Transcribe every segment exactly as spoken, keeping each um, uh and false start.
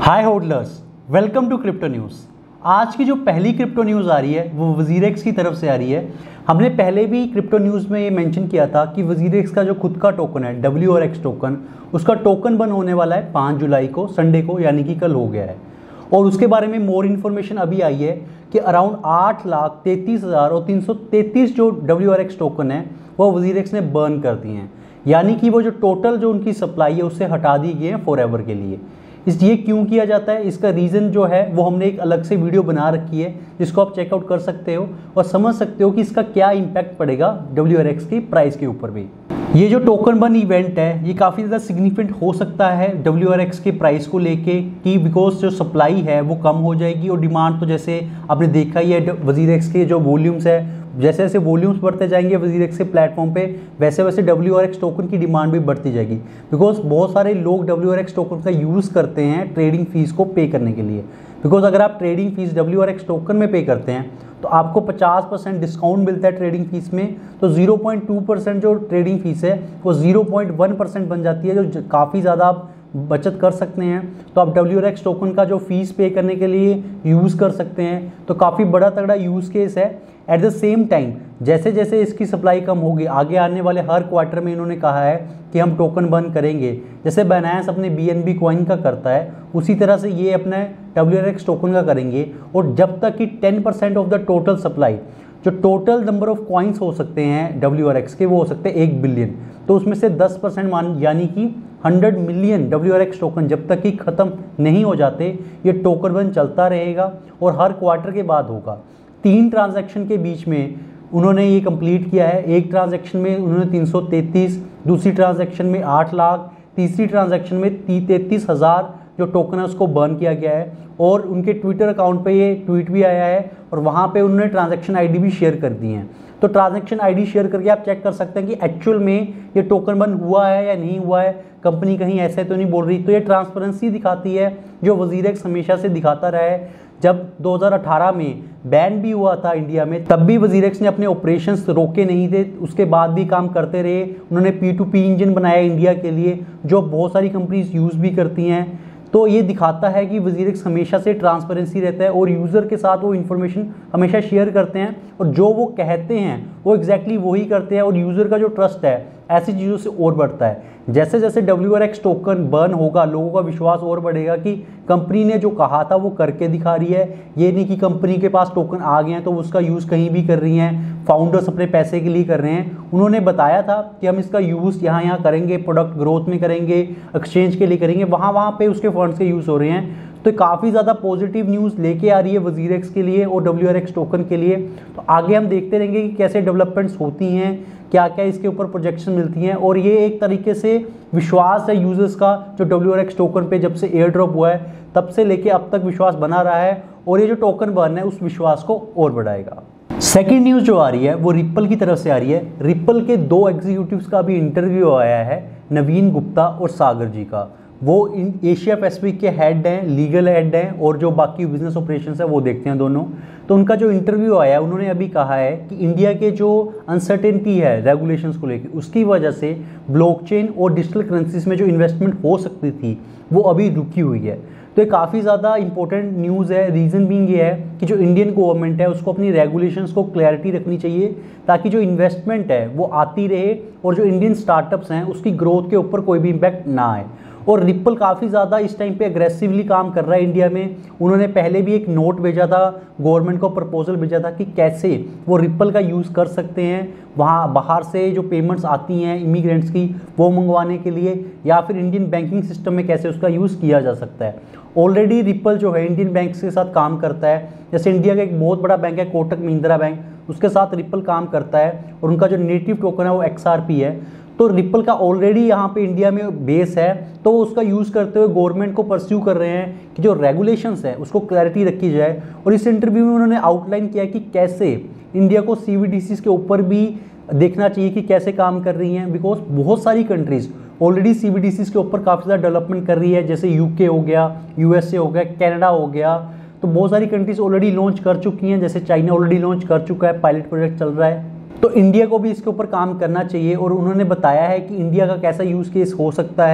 Hi holders, welcome to crypto news. आज की जो पहली क्रिप्टो न्यूज़ आ रही है वो वजीरेक्स की तरफ से आ रही है। हमने पहले भी क्रिप्टो न्यूज़ में ये मेंशन किया था कि वजीरेक्स का जो खुद का टोकन है डब्ल्यू आर एक्स टोकन, उसका टोकन बंद होने वाला है पाँच जुलाई को, संडे को, यानी कि कल हो गया है। और उसके बारे में मोर इन्फॉर्मेशन अभी आई है कि अराउंड आठ लाख तैंतीस हज़ार और तीन सौ तैंतीस जो डब्ल्यू आर एक्स टोकन है वो वजीरेक्स ने बर्न कर दिए हैं, यानी कि वो जो टोटल जो उनकी सप्लाई है उससे हटा दी गई है फॉर एवर के लिए। इस ये क्यों किया जाता है, इसका रीज़न जो है वो हमने एक अलग से वीडियो बना रखी है जिसको आप चेकआउट कर सकते हो और समझ सकते हो कि इसका क्या इम्पैक्ट पड़ेगा डब्ल्यू आर एक्स की प्राइस के ऊपर भी। ये जो टोकन बन इवेंट है ये काफ़ी ज़्यादा सिग्निफिकेंट हो सकता है डब्ल्यू आर एक्स के प्राइस को लेके कि बिकॉज जो सप्लाई है वो कम हो जाएगी और डिमांड तो जैसे आपने देखा ही है वजीरेक्स के जो वॉल्यूम्स है, जैसे जैसे वॉल्यूम्स बढ़ते जाएंगे वजीरेक्स के प्लेटफॉर्म पे वैसे वैसे डब्ल्यू आर एक्स टोकन की डिमांड भी बढ़ती जाएगी। बिकॉज बहुत सारे लोग डब्ल्यू आर एक्स टोकन का यूज़ करते हैं ट्रेडिंग फीस को पे करने के लिए। बिकॉज अगर आप trading fees W R X token में पे करते हैं तो आपको पचास परसेंट डिस्काउंट मिलता है ट्रेडिंग फीस में, तो ज़ीरो पॉइंट टू परसेंट जो ट्रेडिंग फीस है वो ज़ीरो पॉइंट वन परसेंट बन जाती है, जो काफ़ी ज़्यादा आप बचत कर सकते हैं। तो आप डब्ल्यू आर एक्स टोकन का जो फीस पे करने के लिए यूज़ कर सकते हैं, तो काफ़ी बड़ा तगड़ा यूज़ केस है। एट द सेम टाइम जैसे जैसे इसकी सप्लाई कम होगी आगे आने वाले हर क्वार्टर में इन्होंने कहा है कि हम टोकन बंद करेंगे, जैसे बाइनेंस अपने बी एन बी कॉइन का करता है उसी तरह से ये अपने डब्ल्यू आर एक्स टोकन का करेंगे। और जब तक कि ten percent of the total supply, जो टोटल नंबर ऑफ कॉइन्स हो सकते हैं डब्ल्यू आर एक्स के वो हो सकते हैं एक बिलियन, तो उसमें से दस परसेंट मान यानी कि hundred million W R X token जब तक कि ख़त्म नहीं हो जाते ये टोकन बंद चलता रहेगा और हर क्वार्टर के बाद होगा। तीन ट्रांजैक्शन के बीच में उन्होंने ये कंप्लीट किया है। एक ट्रांजैक्शन में उन्होंने तीन सौ तैंतीस, दूसरी ट्रांजैक्शन में आठ लाख, तीसरी ट्रांजैक्शन में तैंतीस हज़ार जो टोकन है उसको बर्न किया गया है। और उनके ट्विटर अकाउंट पे ये ट्वीट भी आया है और वहाँ पे उन्होंने ट्रांजैक्शन आईडी भी शेयर कर दी हैं। तो ट्रांजैक्शन आईडी शेयर करके आप चेक कर सकते हैं कि एक्चुअल में ये टोकन बंद हुआ है या नहीं हुआ है, कंपनी कहीं ऐसे तो नहीं बोल रही। तो ये ट्रांसपेरेंसी दिखाती है जो वजीरेक्स हमेशा से दिखाता रहा है। जब दो हज़ार अठारह में बैन भी हुआ था इंडिया में तब भी वजीरेक्स ने अपने ऑपरेशंस रोके नहीं थे, उसके बाद भी काम करते रहे। उन्होंने पी टू पी इंजन बनाया इंडिया के लिए जो बहुत सारी कंपनीज यूज़ भी करती हैं। तो ये दिखाता है कि वजीरेक्स हमेशा से ट्रांसपेरेंसी रहता है और यूज़र के साथ वो इन्फॉर्मेशन हमेशा शेयर करते हैं और जो वो कहते हैं वो एग्जैक्टली वही करते हैं और यूज़र का जो ट्रस्ट है ऐसी चीज़ों से और बढ़ता है। जैसे जैसे W R X token burn होगा लोगों का विश्वास और बढ़ेगा कि कंपनी ने जो कहा था वो करके दिखा रही है। ये नहीं कि कंपनी के पास टोकन आ गए हैं तो उसका यूज़ कहीं भी कर रही हैं, फाउंडर्स अपने पैसे के लिए कर रहे हैं। उन्होंने बताया था कि हम इसका यूज़ यहाँ यहाँ करेंगे, प्रोडक्ट ग्रोथ में करेंगे, एक्सचेंज के लिए करेंगे, वहाँ वहाँ पे उसके फंड्स के यूज़ हो रहे हैं। तो काफ़ी ज़्यादा पॉजिटिव न्यूज़ लेके आ रही है वजीरेक्स के लिए और डब्ल्यू आर एक्स टोकन के लिए। तो आगे हम देखते रहेंगे कि कैसे डेवलपमेंट्स होती हैं, क्या क्या इसके ऊपर प्रोजेक्शन मिलती हैं। और ये एक तरीके से विश्वास है यूजर्स का जो डब्ल्यू आर एक्स टोकन पे जब से एयर ड्रॉप हुआ है तब से लेके अब तक विश्वास बना रहा है और ये जो टोकन बर्न है उस विश्वास को और बढ़ाएगा। सेकेंड न्यूज़ जो आ रही है वो रिप्पल की तरफ से आ रही है। रिप्पल के दो एग्जीक्यूटिव्स का भी इंटरव्यू आया है, नवीन गुप्ता और सागर जी का। वो इन एशिया पैसिफिक के हेड हैं, लीगल हेड हैं और जो बाकी बिजनेस ऑपरेशंस है वो देखते हैं दोनों। तो उनका जो इंटरव्यू आया है उन्होंने अभी कहा है कि इंडिया के जो अनसर्टेनिटी है रेगुलेशंस को लेकर उसकी वजह से ब्लॉकचेन और डिजिटल करेंसीज में जो इन्वेस्टमेंट हो सकती थी वो अभी रुकी हुई है। तो ये काफ़ी ज़्यादा इंपॉर्टेंट न्यूज़ है। रीज़न बीइंग ये है कि जो इंडियन गवर्नमेंट है उसको अपनी रेगुलेशंस को क्लैरिटी रखनी चाहिए ताकि जो इन्वेस्टमेंट है वो आती रहे और जो इंडियन स्टार्टअप्स हैं उसकी ग्रोथ के ऊपर कोई भी इम्पैक्ट ना आए। और रिप्पल काफ़ी ज़्यादा इस टाइम पे अग्रेसिवली काम कर रहा है इंडिया में। उन्होंने पहले भी एक नोट भेजा था, गवर्नमेंट को प्रपोजल भेजा था कि कैसे वो रिप्पल का यूज़ कर सकते हैं वहाँ बाहर से जो पेमेंट्स आती हैं इमिग्रेंट्स की वो मंगवाने के लिए, या फिर इंडियन बैंकिंग सिस्टम में कैसे उसका यूज़ किया जा सकता है। ऑलरेडी रिप्पल जो है इंडियन बैंक्स के साथ काम करता है। जैसे इंडिया का एक बहुत बड़ा बैंक है कोटक महिंद्रा बैंक, उसके साथ रिप्पल काम करता है और उनका जो नेटिव टोकन है वो एक्स आर पी है। तो रिप्पल का ऑलरेडी यहाँ पे इंडिया में बेस है तो वो उसका यूज़ करते हुए गवर्नमेंट को परस्यू कर रहे हैं कि जो रेगुलेशंस है उसको क्लैरिटी रखी जाए। और इस इंटरव्यू में उन्होंने आउटलाइन किया कि कैसे इंडिया को सी बी डी सीज़ के ऊपर भी देखना चाहिए कि कैसे काम कर रही हैं। बिकॉज बहुत सारी countries already C B D Cs के ऊपर काफ़ी ज़्यादा डेवलपमेंट कर रही है, जैसे यूके हो गया, यूएसए हो गया, कनाडा हो गया। तो बहुत सारी कंट्रीज़ ऑलरेडी लॉन्च कर चुकी हैं, जैसे चाइना ऑलरेडी लॉन्च कर चुका है, पायलट प्रोजेक्ट चल रहा है। तो इंडिया को भी इसके ऊपर काम करना चाहिए और उन्होंने बताया है कि इंडिया का कैसा यूज़ केस हो सकता है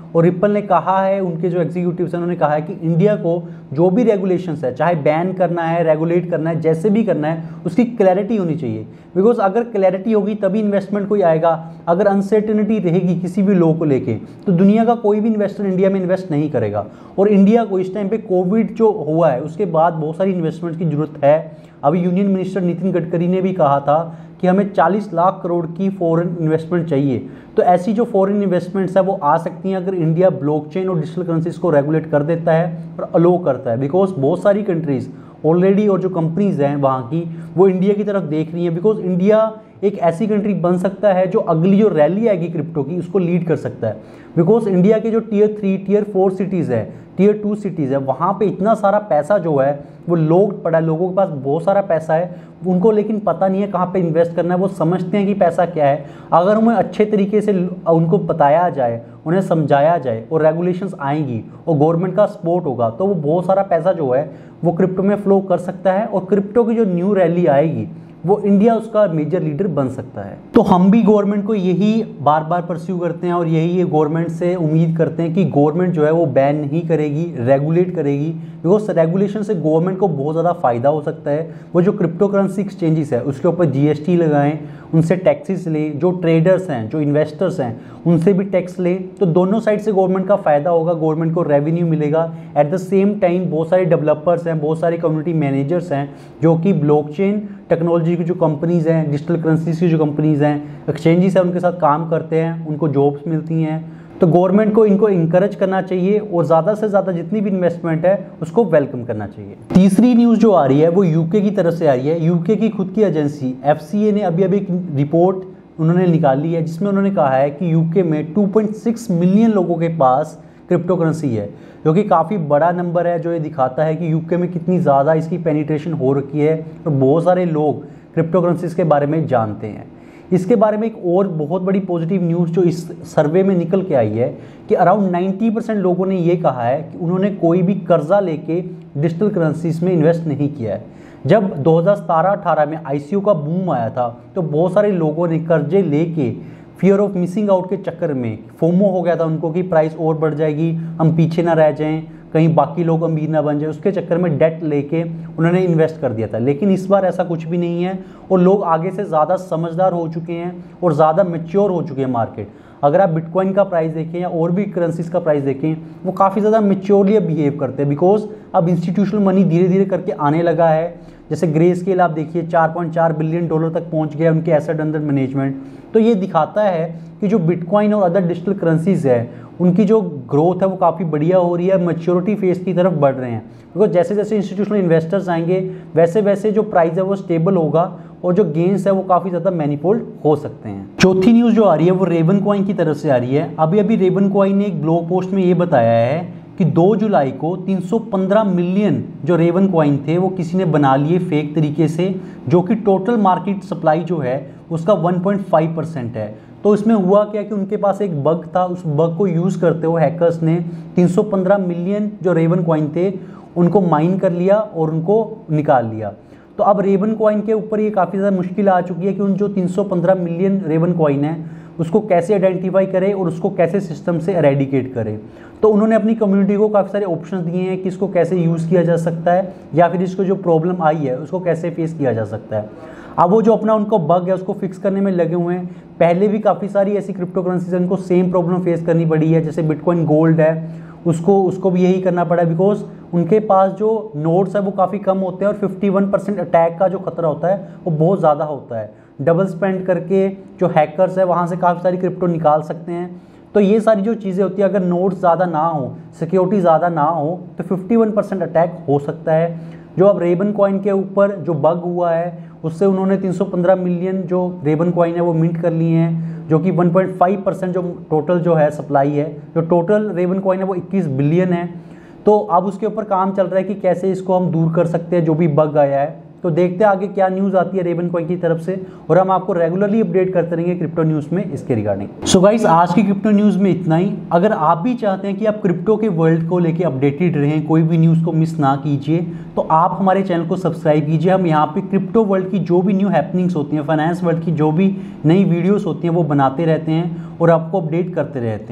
और रिपल ने कहा है, उनके जो एग्जीक्यूटिव्स हैं उन्होंने कहा है कि इंडिया को जो भी रेगुलेशंस है, चाहे बैन करना है, रेगुलेट करना है, जैसे भी करना है, उसकी क्लैरिटी होनी चाहिए। बिकॉज अगर क्लैरिटी होगी तभी इन्वेस्टमेंट कोई आएगा। अगर अनसर्टेनिटी रहेगी किसी भी लॉ को लेके तो दुनिया का कोई भी इन्वेस्टर इंडिया में इन्वेस्ट नहीं करेगा। और इंडिया को इस टाइम पे कोविड जो हुआ है उसके बाद बहुत सारी इन्वेस्टमेंट की जरूरत है। अभी यूनियन मिनिस्टर नितिन गडकरी ने भी कहा था कि हमें चालीस लाख करोड़ की फॉरेन इन्वेस्टमेंट चाहिए। तो ऐसी जो फॉरेन इन्वेस्टमेंट्स है वो आ सकती हैं अगर इंडिया ब्लॉकचेन और डिजिटल करेंसीज को रेगुलेट कर देता है और अलो करता है। बिकॉज बहुत सारी कंट्रीज ऑलरेडी और जो कंपनीज हैं वहाँ की वो इंडिया की तरफ देख रही हैं। बिकॉज इंडिया एक ऐसी कंट्री बन सकता है जो अगली जो रैली आएगी क्रिप्टो की उसको लीड कर सकता है। बिकॉज इंडिया के जो tier three tier four cities है, टीयर टू सिटीज़ है, वहाँ पे इतना सारा पैसा जो है वो लोग पड़ा है, लोगों के पास बहुत सारा पैसा है, उनको लेकिन पता नहीं है कहाँ पे इन्वेस्ट करना है। वो समझते हैं कि पैसा क्या है। अगर उन्हें अच्छे तरीके से उनको बताया जाए, उन्हें समझाया जाए और रेगुलेशंस आएंगी और गवर्नमेंट का सपोर्ट होगा तो वो बहुत सारा पैसा जो है वो क्रिप्टो में फ्लो कर सकता है और क्रिप्टो की जो न्यू रैली आएगी वो इंडिया उसका मेजर लीडर बन सकता है। तो हम भी गवर्नमेंट को यही बार बार परस्यू करते हैं और यही ये गवर्नमेंट से उम्मीद करते हैं कि गवर्नमेंट जो है वो बैन नहीं करेगी, रेगुलेट करेगी। बिकॉज रेगुलेशन से गवर्नमेंट को बहुत ज़्यादा फायदा हो सकता है। वो जो क्रिप्टो करेंसी एक्सचेंजेस है उसके ऊपर जीएसटी लगाएं, उनसे टैक्सेस लें, जो ट्रेडर्स हैं, जो इन्वेस्टर्स हैं उनसे भी टैक्स लें, तो दोनों साइड से गवर्नमेंट का फ़ायदा होगा, गवर्नमेंट को रेवेन्यू मिलेगा। एट द सेम टाइम बहुत सारे डेवलपर्स हैं, बहुत सारे कम्युनिटी मैनेजर्स हैं जो कि ब्लॉकचेन टेक्नोलॉजी की जो कंपनीज हैं, डिजिटल करेंसीज की जो कंपनीज हैं, एक्सचेंजेस हैं, उनके साथ काम करते हैं, उनको जॉब्स मिलती हैं। तो गवर्नमेंट को इनको इंकरेज करना चाहिए और ज़्यादा से ज़्यादा जितनी भी इन्वेस्टमेंट है उसको वेलकम करना चाहिए। तीसरी न्यूज़ जो आ रही है वो यूके की तरफ से आ रही है। यूके की खुद की एजेंसी एफसीए ने अभी अभी एक रिपोर्ट उन्होंने निकाली है जिसमें उन्होंने कहा है कि यूके में टू पॉइंट सिक्स मिलियन लोगों के पास क्रिप्टो करेंसी है, जो कि काफ़ी बड़ा नंबर है, जो ये दिखाता है कि यूके में कितनी ज़्यादा इसकी पेनिट्रेशन हो रखी है और बहुत सारे लोग क्रिप्टो करेंसीज के बारे में जानते हैं। इसके बारे में एक और बहुत बड़ी पॉजिटिव न्यूज़ जो इस सर्वे में निकल के आई है कि अराउंड नाइन्टी परसेंट लोगों ने ये कहा है कि उन्होंने कोई भी कर्जा लेके डिजिटल करेंसीज में इन्वेस्ट नहीं किया है। जब दो हज़ार सत्रह अठारह में आईसीओ का बूम आया था तो बहुत सारे लोगों ने कर्जे लेके फियर ऑफ मिसिंग आउट के चक्कर में फोमो हो गया था उनको कि प्राइस और बढ़ जाएगी, हम पीछे ना रह जाएं, कहीं बाकी लोग अमीर ना बन जाए, उसके चक्कर में डेट लेके उन्होंने इन्वेस्ट कर दिया था। लेकिन इस बार ऐसा कुछ भी नहीं है और लोग आगे से ज़्यादा समझदार हो चुके हैं और ज़्यादा मैच्योर हो चुके हैं मार्केट। अगर आप बिटकॉइन का प्राइस देखें या और भी करेंसीज का प्राइस देखें वो काफ़ी ज़्यादा मैच्योरली बिहेव करते हैं। बिकॉज अब इंस्टीट्यूशनल मनी धीरे धीरे करके आने लगा है। जैसे ग्रे स्केल आप देखिए चार पॉइंट चार बिलियन डॉलर तक पहुंच गया उनके एसेट अंडर मैनेजमेंट। तो ये दिखाता है कि जो बिटकॉइन और अदर डिजिटल करेंसीज है उनकी जो ग्रोथ है वो काफ़ी बढ़िया हो रही है, मैच्योरिटी फेज की तरफ बढ़ रहे हैं। बिकॉज जैसे जैसे इंस्टीट्यूशनल इन्वेस्टर्स आएंगे वैसे वैसे जो प्राइस है वो स्टेबल होगा और जो गेन्स है वो काफ़ी ज़्यादा मैनिफोल्ड हो सकते हैं। चौथी न्यूज़ जो आ रही है वो रेवन कॉइन की तरफ से आ रही है। अभी अभी रेवन कॉइन ने एक ब्लॉग पोस्ट में ये बताया है कि दो जुलाई को तीन सौ पंद्रह मिलियन जो रेवन कॉइन थे वो किसी ने बना लिए फेक तरीके से, जो कि टोटल मार्केट सप्लाई जो है उसका वन पॉइंट फाइव परसेंट है। तो इसमें हुआ क्या कि उनके पास एक बग था, उस बग को यूज़ करते हुए हैकर्स ने तीन सौ पंद्रह मिलियन जो रेवन कॉइन थे उनको माइन कर लिया और उनको निकाल लिया। तो अब रेवन कॉइन के ऊपर ये काफ़ी ज़्यादा मुश्किल आ चुकी है कि उन जो तीन सौ पंद्रह मिलियन रेवन कॉइन है उसको कैसे आइडेंटिफाई करें और उसको कैसे सिस्टम से एरेडिकेट करें। तो उन्होंने अपनी कम्युनिटी को काफ़ी सारे ऑप्शन दिए हैं कि इसको कैसे यूज़ किया जा सकता है या फिर इसको जो प्रॉब्लम आई है उसको कैसे फेस किया जा सकता है। अब वो जो अपना उनको बग है उसको फिक्स करने में लगे हुए हैं। पहले भी काफ़ी सारी ऐसी क्रिप्टो करेंसीज उनको सेम प्रॉब्लम फेस करनी पड़ी है। जैसे बिटकॉइन गोल्ड है उसको उसको भी यही करना पड़ा बिकॉज उनके पास जो नोड्स है वो काफ़ी कम होते हैं और इक्यावन परसेंट अटैक का जो खतरा होता है वो बहुत ज़्यादा होता है। डबल स्पेंड करके जो हैकर्स है वहाँ से काफ़ी सारी क्रिप्टो निकाल सकते हैं। तो ये सारी जो चीज़ें होती है अगर नोड्स ज़्यादा ना हो, सिक्योरिटी ज़्यादा ना हो तो इक्यावन परसेंट अटैक हो सकता है। जो अब रेवन कॉइन के ऊपर जो बग हुआ है उससे उन्होंने तीन सौ पंद्रह मिलियन जो रेवन कॉइन है वो मिंट कर लिए हैं, जो कि वन पॉइंट फाइव परसेंट जो टोटल जो है सप्लाई है। जो टोटल रेवन कॉइन है वो इक्कीस बिलियन है। तो अब उसके ऊपर काम चल रहा है कि कैसे इसको हम दूर कर सकते हैं जो भी बग आया है। तो देखते हैं आगे क्या न्यूज़ आती है रेवन कॉइन की तरफ से और हम आपको रेगुलरली अपडेट करते रहेंगे क्रिप्टो न्यूज़ में इसके रिगार्डिंग। सो गाइस आज की क्रिप्टो न्यूज़ में इतना ही। अगर आप भी चाहते हैं कि आप क्रिप्टो के वर्ल्ड को लेके अपडेटेड रहें, कोई भी न्यूज़ को मिस ना कीजिए, तो आप हमारे चैनल को सब्सक्राइब कीजिए। हम यहाँ पे क्रिप्टो वर्ल्ड की जो भी न्यू हैपनिंग्स होती हैं, फाइनेंस वर्ल्ड की जो भी नई वीडियोज़ होती हैं वो बनाते रहते हैं और आपको अपडेट करते रहते हैं।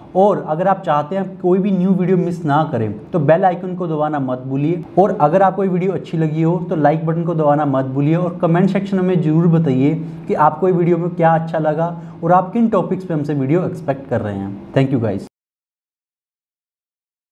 और अगर आप चाहते हैं कोई भी न्यू वीडियो मिस ना करें तो बेल आइकन को दबाना मत भूलिए। और अगर आपको ये वीडियो अच्छी लगी हो तो लाइक बटन को दबाना मत भूलिए और कमेंट सेक्शन में ज़रूर बताइए कि आपको ये वीडियो में क्या अच्छा लगा और आप किन टॉपिक्स पे हमसे वीडियो एक्सपेक्ट कर रहे हैं। Thank you guys.